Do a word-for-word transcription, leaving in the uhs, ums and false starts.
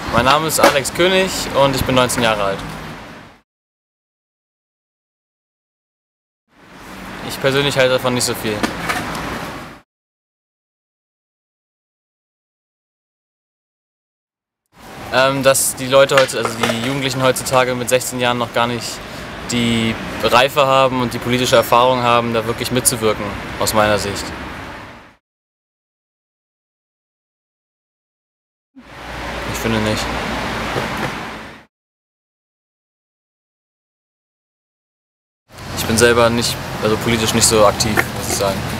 Mein Name ist Alex König und ich bin neunzehn Jahre alt. Ich persönlich halte davon nicht so viel. Ähm, dass die Leute heute, also die Jugendlichen heutzutage mit sechzehn Jahren noch gar nicht die Reife haben und die politische Erfahrung haben, da wirklich mitzuwirken, aus meiner Sicht. Ich finde nicht. Ich bin selber nicht, also politisch nicht so aktiv, muss ich sagen.